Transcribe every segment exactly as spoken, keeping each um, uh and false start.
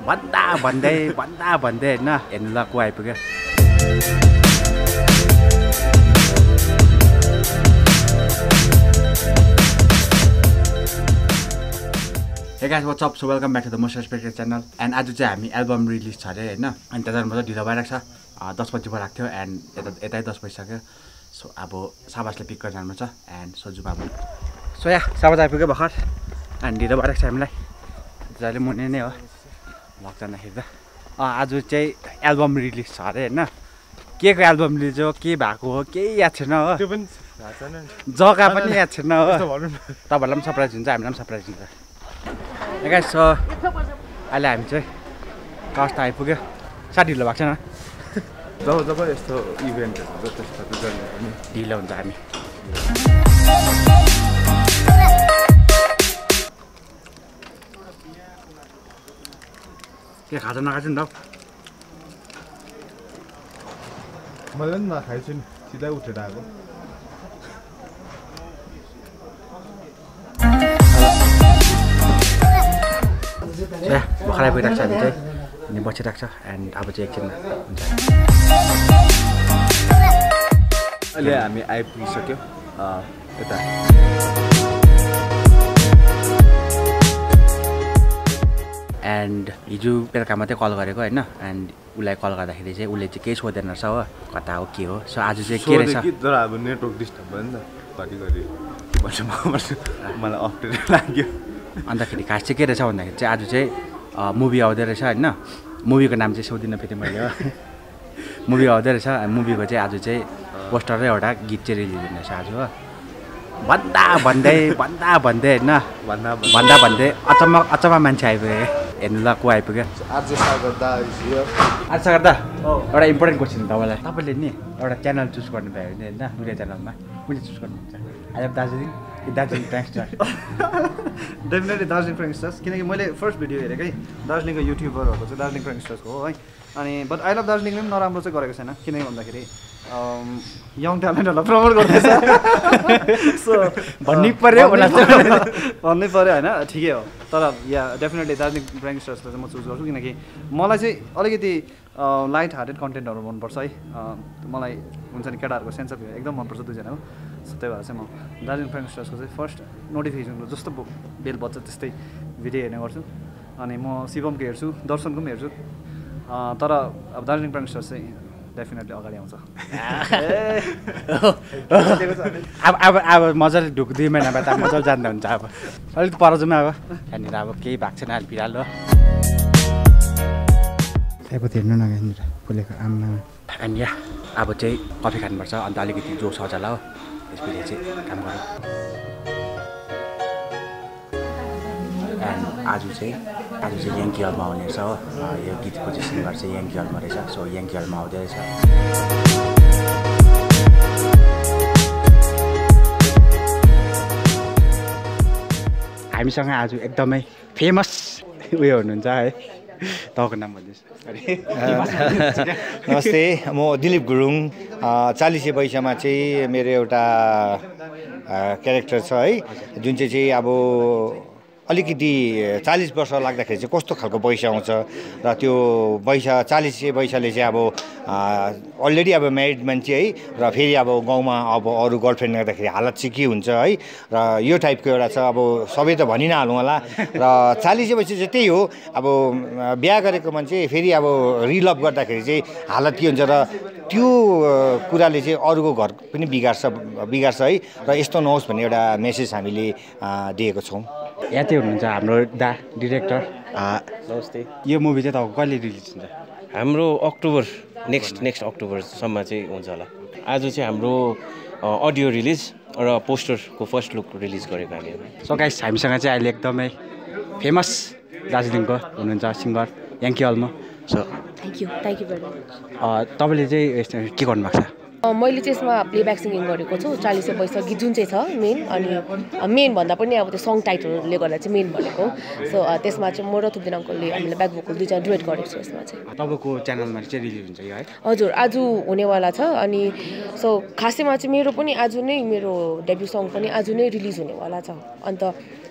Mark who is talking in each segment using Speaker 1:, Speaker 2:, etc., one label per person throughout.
Speaker 1: भन्दा भन्दै भन्दा भन्दै होइन हेर्नु ल को आइपुग्यो Hey guys, what's up? So welcome back to the most respected channel. And आज चाहिँ हामी एल्बम रिलिज छ अरे हैन अनि त्यसमा चाहिँ ढिलो भइरहेको छ दस बजी पो राख्थ्यो एन्ड यता यतै दस बजिसक्यो सो अब साबासले पिक गर्न जानु छ एन्ड सोजु बाबु सो या साबास आइपुग्यो भर्खर एन्ड ढिलो भइरहेको छ हामीलाई जहिले मुने नै हो भ्लग जाँदाखेरि त आज चाहिँ एल्बम रिलिज छ अरे हैन के को एल्बम रिलिज हो के भएको हो केही याद छैन हो
Speaker 2: त्यो पनि थाहा छैन
Speaker 1: जग्गा पनि याद छैन हो तपाईहरुलाई पनि सरप्राइज हुन्छ हामीलाई पनि सरप्राइज हुन्छ Hey guys, so अहिले हामी चाहिँ कस्ट आइपुग्यो साथी ढिलो भएको छैन
Speaker 2: जब जब यस्तो इभेन्टहरु हुन्छ त्यसपछि गर्ने पनि
Speaker 1: ढिलो हुन्छ हामी के खाजा नखाइछु नि त
Speaker 2: मैले पनि नखाइछु नि सिधै उठेर आएको
Speaker 1: या भर्खर आइपुगिरहेको छ हामी चाहिँ अनि बसिरहेको छ एन्ड अब चाहिँ एकछिनमा हुन्छ
Speaker 2: अहिले हामी आइपुगिसक्यो यता
Speaker 1: एन्ड हिजो बेलुका मात्रै कल गरेको होइन एन्ड उसलाई कल गर्दाखेरि चाहिँ उसले चाहिँ केही सोधेन रहेछ हो कता हो के हो सो आज चाहिँ के रहेछ
Speaker 2: तर अब नेटवर्क डिस्टर्ब भयो नि त घरिघरि मलाई अप्ठ्यारो लाग्यो
Speaker 1: अन्तखेरि खास चाहिँ के रहेछ भन्दाखेरि चाहिँ आज चाहिँ मुभी आउँदै रहेछ होइन मुभीको नाम चाहिँ सोधिनँ फेरि मैले हो मुभी आउँदै रहेछ मुभीको चाहिँ आज चाहिँ पोस्टर र एउटा गीत चाहिँ रिलिज हुने रहेछ आज हो भन्दा भन्दै भन्दा भन्दै होइन
Speaker 2: भन्दा
Speaker 1: भन्दा भन्दै अचम्म अचम्म मान्छे आइपुग्यो हेर्नु ल को आइपुग्यो
Speaker 2: आज सागर दा
Speaker 1: आज सागर दा एउटा इम्पोर्टेन्ट क्वेसन तपाईँलाई तपाईँले नि एउटा च्यानल चुज गर्नुभयो भने होइन मिडिया च्यानलमा कुन चाहिँ चुज गर्नुहुन्छ आज Darjeeling Darjeeling Prankstar
Speaker 3: definitely Darjeeling Prankstars किनकि मैले फर्स्ट भिडियो हेरेकै दार्जिलिङको युट्युबरहरूको चाहिँ दार्जिलिङ प्राङ्स्टार्सको हो है अनि बट आई लभ दार्जिलिङले पनि नराम्रो चाहिँ गरेको छैन किनकि भन्दाखेरि यङ ट्यालेन्टहरूलाई प्रमोट गर्दैछ सो
Speaker 1: भन्नै पर्यो
Speaker 3: भन्नै पऱ्यो होइन ठिकै हो तर या डेफिनेटली दार्जिलिङ प्राङ्स्टार्सलाई चाहिँ म चुज गर्छु किनकि मलाई चाहिँ अलिकति लाइट हार्टेड कन्टेन्टहरू मनपर्छ है मलाई हुन्छ नि केटाहरूको सेन्स अफ एकदम मनपर्छ दुईजनाको सो त्यही भएर चाहिँ म दार्जिलिङ प्राङ्स्टार्सको चाहिँ फर्स्ट नोटिफिकेसनको जस्तो बेल बज्छ त्यस्तै भिडियो हेर्ने गर्छु अनि म शिवमको हेर्छु दर्शनको पनि हेर्छु तर अब दार्जिलिङ प्राङ्स्टार्स चाहिँ डेफिनेटली अगाडि आउँछ
Speaker 1: अब अब अब मजाले ढुक दुई महिना बाद अब मजाले जान्दा हुन्छ अब अलिक पर जाउँ अब त्यहाँनिर अब केही भएको छैन अहिले फिलहाल हो त्यहाँपछि हेर्नु न यहाँनिर फुलेको आममा अनि या अब चाहिँ कफी खानुपर्छ अन्त अलिकति जोस आउँछ होला हो त्यसपछि चाहिँ काम गरौँ एन्ड आज चाहिँ आज चाहिँ याङ्की हलमा आउने रहेछ हो यो गीतको चाहिँ सिङ्गर चाहिँ याङ्की हलमा रहेछ सो याङ्की हलमा आउँदै रहेछ हामीसँग आज एकदमै फेमस उयो हुनुहुन्छ है तपाईँको नाम भन्नुहोस्
Speaker 4: नमस्ते म दिलीप गुरुङ चालिसे वैशामा चाहिँ मेरो एउटा क्यारेक्टर छ है जुन चाहिँ चाहिँ अब अलिकति चालिस वर्ष लाग्दाखेरि चाहिँ कस्तो खालको पैसा आउँछ र त्यो पैसा चालिसे पैसाले चाहिँ अब अलरेडी अब म्यारिड मान्छे है र फेरि अब गाउँमा अब अरू गर्लफ्रेन्ड गर्दाखेरि हालत चाहिँ के हुन्छ है र यो टाइपको एउटा छ अब सबै त भनि नहालौँ होला र चालिसे पैसा चाहिँ त्यही हो अब बिहा गरेको मान्छे फेरि अब रिलभ गर्दाखेरि चाहिँ हालत के हुन्छ र त्यो कुराले चाहिँ अरूको घर पनि बिगार्छ बिगार्छ है र यस्तो नहोस् भन्ने एउटा मेसेज हामीले दिएको छौँ
Speaker 1: यहाँ चाहिँ हुनुहुन्छ हाम्रो दा डिरेक्टर
Speaker 5: नमस्ते
Speaker 1: यो मुभी चाहिँ तपाईँको कहिले रिलिज हुन्छ
Speaker 5: हाम्रो अक्टोबर नेक्स्ट नेक्स्ट अक्टोबरसम्म चाहिँ हुन्छ होला आज चाहिँ हाम्रो अडियो रिलिज र पोस्टरको फर्स्ट लुक रिलिज गरेको हामी
Speaker 1: सो गाइस हामीसँग चाहिँ अहिले एकदमै फेमस दार्जिलिङको हुनुहुन्छ सिङ्गर याङ्की हलमा so
Speaker 6: thank you thank you very much
Speaker 1: तपाईँले चाहिँ के गर्नुभएको छ
Speaker 6: मैले चाहिँ यसमा प्लेब्याक सिङ्गिङ गरेको छु चालिसे पैसा गीत जुन चाहिँ छ मेन अनि मेन भन्दा पनि अब त्यो सङ टाइटलले गर्दा चाहिँ मेन भनेको सो त्यसमा चाहिँ म र थुप्दिन अङ्कलले हामीले ब्याक भोकल दुईजना डुएट गरेको छु यसमा चाहिँ
Speaker 1: तपाईँको च्यानलमा चाहिँ रिलिज हुन्छ यो है
Speaker 6: हजुर आज हुनेवाला छ अनि सो खासैमा चाहिँ मेरो पनि आज नै मेरो डेब्यु सङ पनि आज नै रिलिज हुनेवाला छ अन्त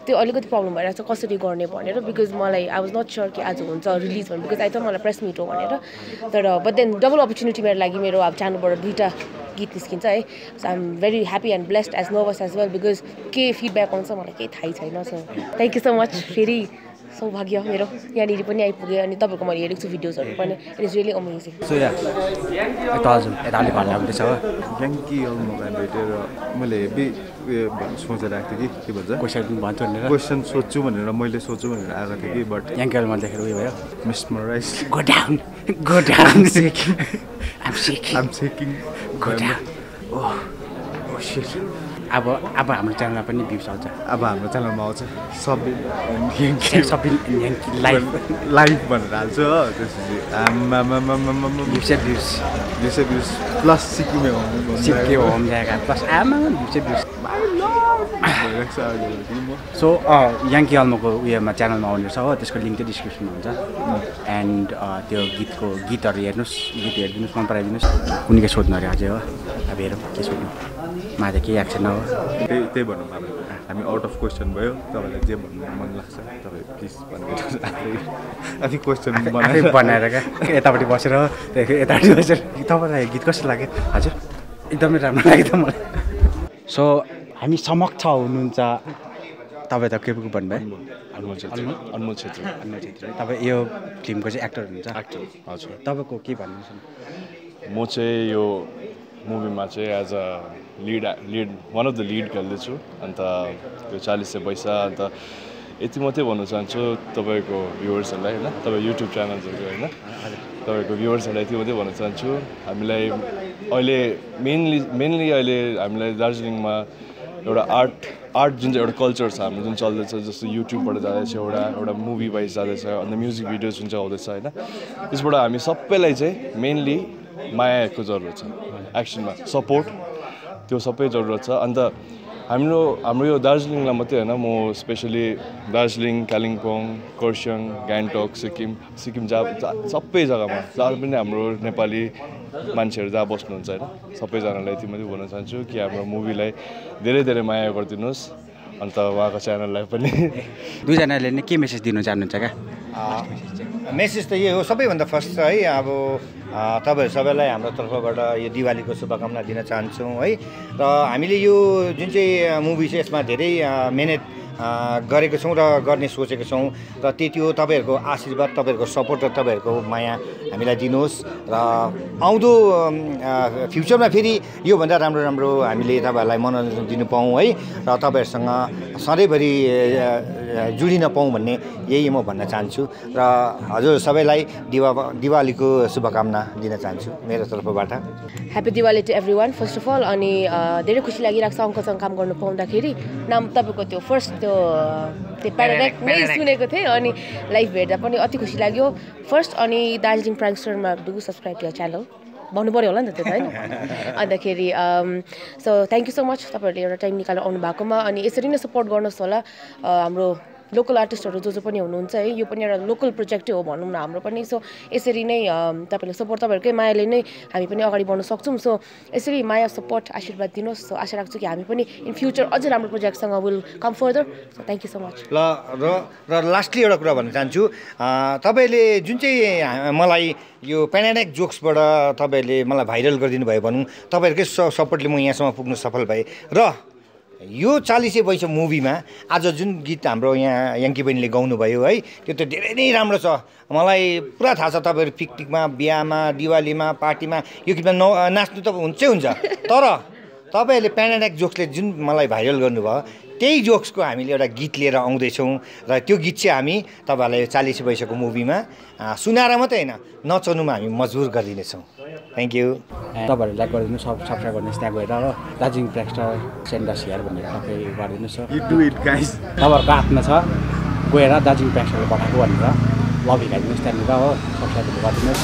Speaker 6: त्यो अलिकति प्रब्लम भइरहेको छ कसरी गर्ने भनेर बिकज मलाई आई वाज नट स्योर कि आज हुन्छ रिलिज भन्नु बिकज आई त मलाई प्रेस मिट हो भनेर तर बट देन डबल अपर्च्युनिटी मेरो लागि मेरो अब च्यानलबाट दुईवटा गीत निस्किन्छ है so I am very happy and blessed as nervous as well because के फिडब्याक आउँछ मलाई केही थाहै छैन so thank you so much फेरि सौभाग्य मेरो यहाँनिर पनि आइपुगेँ अनि तपाईँको मैले हेरेको छु भिडियोजहरू पनि it is really amazing
Speaker 1: so yeah यता हजुर यता अलिक भन्नु आउँदैछ हो
Speaker 2: याङ्की अल्मोलाई भेटेर मैले हेभी उयो भन्नु सोचेर आएको थिएँ कि के भन्छ
Speaker 1: क्वेसन भन्छु भनेर
Speaker 2: क्वेसन सोध्छु भनेर मैले सोध्छु भनेर आएको थिएँ कि बट
Speaker 1: याङ्की अल्मा देखेर उयो भयो
Speaker 2: mesmerize
Speaker 1: go down go down seeking I'm seeking
Speaker 2: I'm seeking
Speaker 1: go down oh oh shit अब अब हाम्रो च्यानलमा पनि भ्युज आउँछ
Speaker 2: अब हाम्रो च्यानलमा आउँछ सबै
Speaker 1: सबै याङ्की लाइभ
Speaker 2: लाइभ भनेर हाल्छु हो त्यसपछि आमामा
Speaker 1: views views
Speaker 2: views views plus सिक्किमे हो
Speaker 1: सिक्के होम जाएगा प्लस आमा भ्युज भ्युज
Speaker 2: भइरहेको छ अहिले म
Speaker 1: सो याङ्की अल्मोको उयोमा च्यानलमा आउने छ हो त्यसको लिङ्क चाहिँ डिस्क्रिप्सनमा हुन्छ एन्ड त्यो गीतको गीतहरू हेर्नुहोस् गीत हेरिदिनुहोस् मन पराइदिनुहोस् कुनै के सोध्नु अरे अझै हो अब हेरौँ के सोध्नु मा त केही एक्सन हो
Speaker 2: त्यही त्यही भनौँ अब हामी आउट अफ क्वेसन भयो तपाईँलाई जे भन्नु मन लाग्छ तपाईँ प्लिज भनिदिनुहोस् आफै आफै क्वेसन
Speaker 1: आफै बनाएर क्या यतापट्टि बसेर त्यहाँदेखि यतापट्टि बसेर तपाईँलाई गीत कस्तो लाग्यो हजुर एकदमै राम्रो लाग्यो त मलाई सो हामी समक्ष हुनुहुन्छ तपाईँ त के को भन्नुभयो
Speaker 7: अनमोल छेत्री अनमोल छेत्री
Speaker 1: अनमोल छेत्री तपाईँ यो फिल्मको चाहिँ एक्टर हुनुहुन्छ
Speaker 7: एक्टर हजुर
Speaker 1: तपाईँको के भन्नुहुन्छ
Speaker 7: म चाहिँ यो मुभीमा चाहिँ as a lead lead one of the lead खेल्दैछु अन्त त्यो चालिस सय पैसा अन्त यति मात्रै भन्न चाहन्छु तपाईँको भ्युवर्सहरूलाई होइन तपाईँ युट्युब च्यानल्सहरूको होइन तपाईँको भ्युवर्सहरूलाई यति मात्रै भन्न चाहन्छु हामीलाई अहिले मेनली मेनली अहिले हामीलाई दार्जिलिङमा एउटा आर्ट आर्ट जुन चाहिँ एउटा कल्चर छ हाम्रो जुन चल्दैछ जस्तो युट्युबबाट जाँदैछ एउटा एउटा मुभी वाइज जाँदैछ अन्त म्युजिक भिडियोज जुन चाहिँ आउँदैछ होइन त्यसबाट हामी सबैलाई चाहिँ मेनली मायाको जरुरत छ एक्सनमा सपोर्ट त्यो सबै जरुरत छ अन्त हाम्रो हाम्रो यो दार्जिलिङलाई मात्रै होइन म स्पेसली दार्जिलिङ कालिम्पोङ खरसाङ गान्तोक सिक्किम सिक्किम जहाँ सबै जग्गामा जहाँ पनि हाम्रो नेपाली मान्छेहरू जहाँ बस्नुहुन्छ होइन सबैजनालाई यति मात्रै भन्न चाहन्छु कि हाम्रो मुभीलाई धेरै धेरै माया गरिदिनुहोस् अन्त उहाँको च्यानललाई पनि
Speaker 1: दुईजनाले नै के मेसेज दिनु चाहनुहुन्छ क्या
Speaker 4: मेसेज त यही हो सबैभन्दा फर्स्ट छ है अब तपाईँहरू सबैलाई हाम्रो तर्फबाट यो दिवालीको शुभकामना दिन चाहन्छौँ है र हामीले यो जुन चाहिँ मुभी छ यसमा धेरै मेहनत गरेको छौँ र गर्ने सोचेको छौँ र त्यति हो तपाईँहरूको आशीर्वाद तपाईँहरूको सपोर्ट र तपाईँहरूको माया हामीलाई दिनुहोस् र आउँदो फ्युचरमा फेरि योभन्दा राम्रो राम्रो हामीले तपाईँहरूलाई मनोरञ्जन दिनु पाऊँ है र तपाईँहरूसँग सधैँभरि जोडिन पाऊँ भन्ने यही म भन्न चाहन्छु र हजुर सबैलाई दिवा दिवालीको शुभकामना दिन चाहन्छु मेरो तर्फबाट
Speaker 6: happy Diwali to everyone first of all अनि धेरै खुसी लागिरहेको छ अङ्कलसँग काम गर्नु पाउँदाखेरि नाम तपाईँको त्यो फर्स्ट त्यो त्यो प्याराडाइक नै सुनेको थिएँ अनि लाइभ हेर्दा पनि अति खुसी लाग्यो फर्स्ट अनि दार्जिलिङ प्राङ्स्टरमा डु सब्सक्राइब टु च्यानल भन्नु पऱ्यो होला नि त त्यो त होइन अन्तखेरि so thank you so much तपाईँहरूले एउटा टाइम निकालेर आउनु भएकोमा अनि यसरी नै सपोर्ट गर्नुहोस् होला हाम्रो लोकल आर्टिस्टहरू जो जो पनि हुनुहुन्छ है यो पनि एउटा लोकल प्रोजेक्टै हो भनौँ न हाम्रो पनि सो यसरी नै तपाईँले सपोर्ट तपाईँहरूकै मायाले नै हामी पनि अगाडि बढ्न सक्छौँ सो यसरी माया सपोर्ट आशीर्वाद दिनुहोस् सो आशा राख्छु कि हामी पनि इन फ्युचर अझै राम्रो प्रोजेक्टसँग will come further so thank you so much
Speaker 4: ल र र लास्टली एउटा कुरा भन्न चाहन्छु तपाईँले जुन चाहिँ मलाई यो प्यानाडाइक जोक्सबाट तपाईँहरूले मलाई भाइरल गरिदिनु भयो भनौँ तपाईँहरूकै सपोर्टले म यहाँसम्म पुग्नु सफल भएँ र यो चालिसे पैसा मुभीमा आज जुन गीत हाम्रो यहाँ याङ्की बहिनीले गाउनुभयो है त्यो त धेरै नै राम्रो छ मलाई पुरा थाहा छ तपाईँहरू पिकनिकमा बिहामा दिवालीमा पार्टीमा यो गीतमा न नाच्नु त हुन्छै हुन्छ तर तपाईँहरूले प्यानाडाइक जोक्सले जुन मलाई भाइरल गर्नुभयो त्यही जोक्सको हामीले एउटा गीत लिएर आउँदैछौँ र त्यो गीत चाहिँ हामी तपाईँहरूलाई चालिसे पैसाको मुभीमा सुनाएर मात्रै होइन नचाउनुमा हामी मजबुर गरिदिनेछौँ थ्याङ्क यू
Speaker 1: तपाईँहरू लाइक गरिदिनु सब सब्सक्राइब गर्नुहोस् त्यहाँ गएर हो Darjeeling Prankstar send us here भनेर सबै गरिदिनुहोस् हो
Speaker 2: यु डु इट गाइस
Speaker 1: तपाईँहरूको हातमा छ गएर दार्जिलिङ प्रेक्स्टरले पठाएको भनेर लभ हिँडाइदिनुहोस् त्यहाँनिर हो सब्सक्राइबहरू गरिदिनुहोस्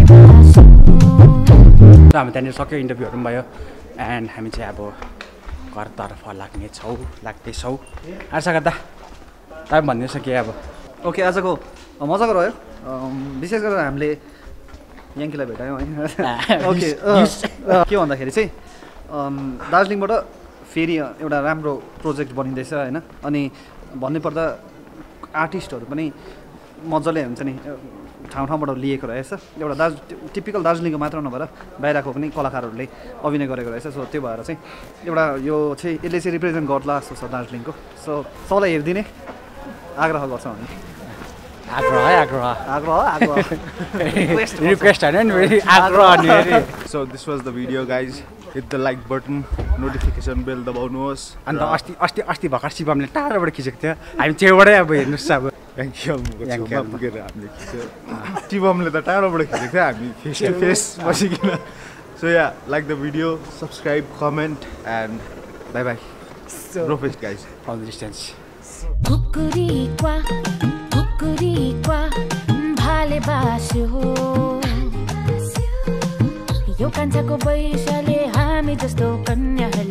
Speaker 1: हामी त्यहाँनिर सक्यो इन्टरभ्यूहरू पनि भयो एन्ड हामी चाहिँ अब घरतर्फ लाग्नेछौ लाग्दैछौ आशा गर्दा तपाईँ भनिदिनुहोस् के अब
Speaker 3: ओके आजको मजाको रह्यो विशेष गरेर हामीले याङ्कीलाई भेटायौँ है ओके के भन्दाखेरि चाहिँ दार्जिलिङबाट फेरि एउटा राम्रो प्रोजेक्ट बनिँदैछ होइन अनि भन्नुपर्दा आर्टिस्टहरू पनि मजाले हुन्छ नि ठाउँ ठाउँबाट लिएको रहेछ एउटा दार्ज टिपिकल दार्जिलिङको मात्र नभएर बाहिरको पनि कलाकारहरूले अभिनय गरेको रहेछ सो त्यो भएर चाहिँ एउटा यो चाहिँ यसले चाहिँ रिप्रेजेन्ट गर्ला जस्तो छ दार्जिलिङको सो सबलाई हेरिदिने आग्रह गर्छौँ हामी
Speaker 1: आग्रह है आग्रह
Speaker 3: आग्रह आग्रह
Speaker 1: रिक्वेस्ट होइन नि आग्रह
Speaker 2: so this was the video guys hit the like button notification bell दबाउनुहोस्
Speaker 1: अन्त अस्ति अस्ति अस्ति भर्खर शिवमले टाढोबाट खिचेको थियो हामी छेउबाटै अब हेर्नुहोस् अब
Speaker 2: याङ्की छेउमा पुगेर हामीले खिच्यो शिवमले त टाढोबाट खिचेको थियो हामी फेस टु फेस बसिकन so yeah like the video subscribe comment and bye bye प्रोफेस गाइज
Speaker 1: अल डिस्टेन्स
Speaker 8: भाले बास्यो यो कान्छाको वैशाले हामी जस्तो कन्याहरूले